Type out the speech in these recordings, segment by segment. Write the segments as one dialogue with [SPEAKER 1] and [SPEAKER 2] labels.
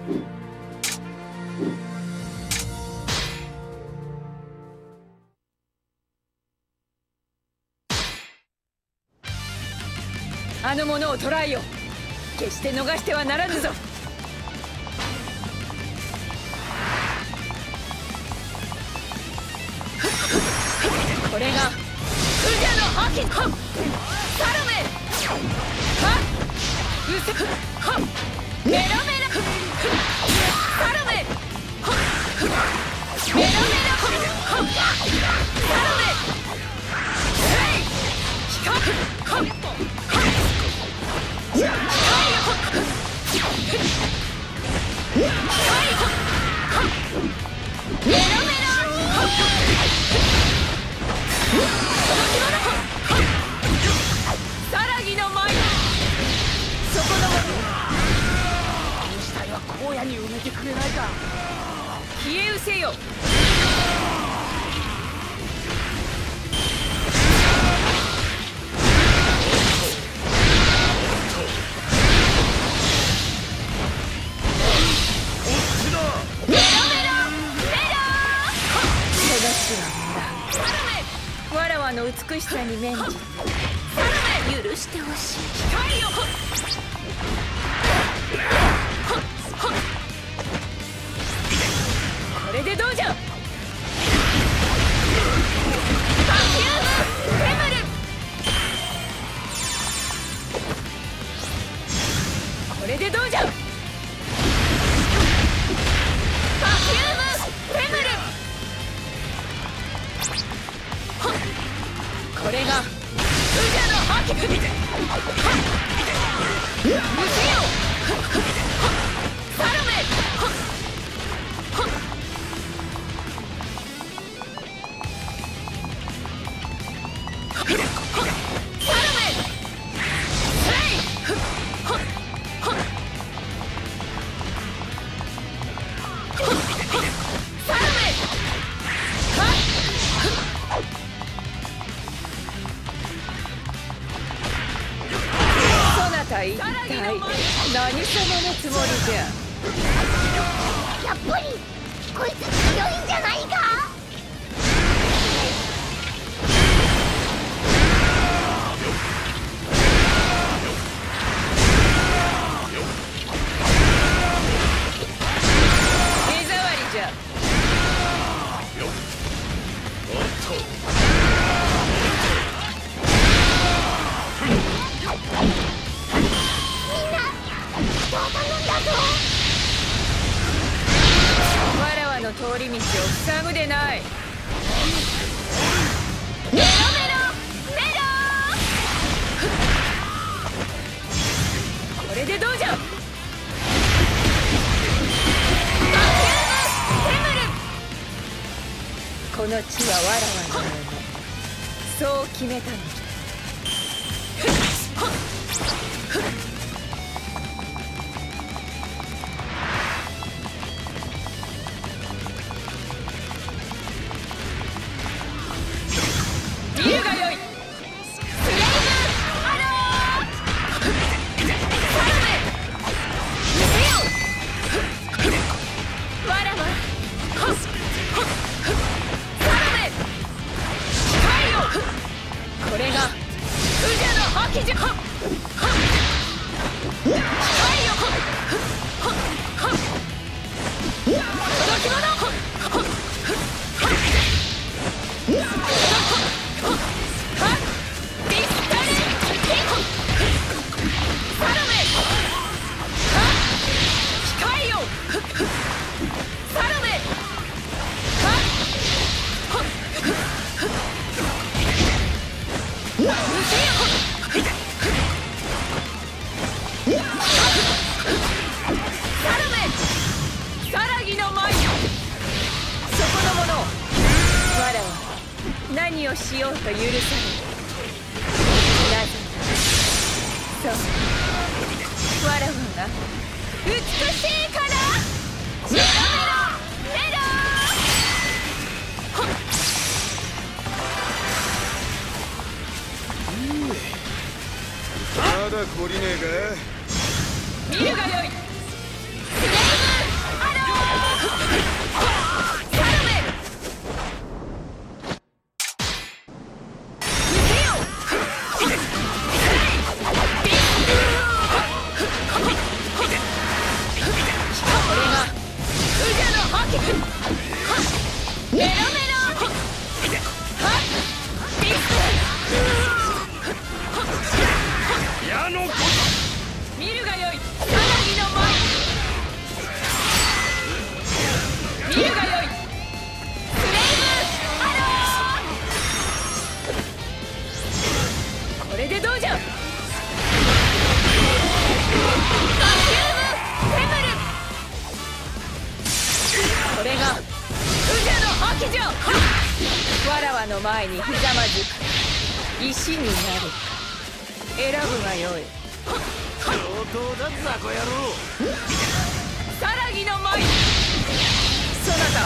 [SPEAKER 1] あの者を捕らえよ。決して逃してはならぬぞ。これがクジャの覇気。サロメはうせはメロメロサロメはメロメロはサロメヘイ光はメロメロさらぎの舞。そこの死体は荒野に埋めてくれないか。消え失せよ。わらわの美しさに免じ許してほしい。光よ。これでどうじゃ。パフュームフェムル。これでどうじゃ。パフュームフェムル。これがクジャの覇気。無視よサロメ。サロメヘイサロメ一体何様のつもりじゃ。
[SPEAKER 2] やっぱりこいつ強いんじゃないか。
[SPEAKER 1] 手触りじゃ。わらわの通り道を塞ぐでない。メロメロメロ。これでどうじゃ。この地はわらわのもの。そう決めたのじゃ。見るがよい。これがクジャの覇気じゃ。届き物。何をしようと許される。なぜならそうわらわが美しいから。メロメロメ
[SPEAKER 3] ロ。まだ懲りねえか。
[SPEAKER 1] 見るがよい。スレイム覇気メロメロはっディス
[SPEAKER 3] 矢のこと
[SPEAKER 1] 見るがよいさなぎの舞見るがよいスレイムアローこれでどうじゃバキュームフェムルこれが不邪の覇気じゃわらわの前にひざまずく石になる選ぶがよい
[SPEAKER 3] 上等だ雑魚野郎
[SPEAKER 1] さらぎの舞そなた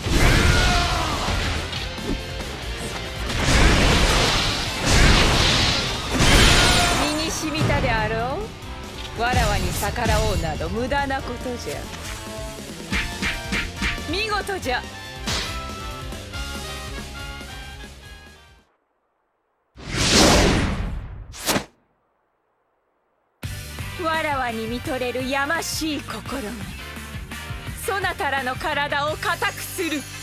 [SPEAKER 1] 身に染みたであろうわらわに逆らおうなど無駄なことじゃ見事じゃわらわに見とれるやましい心がそなたらの体を固くする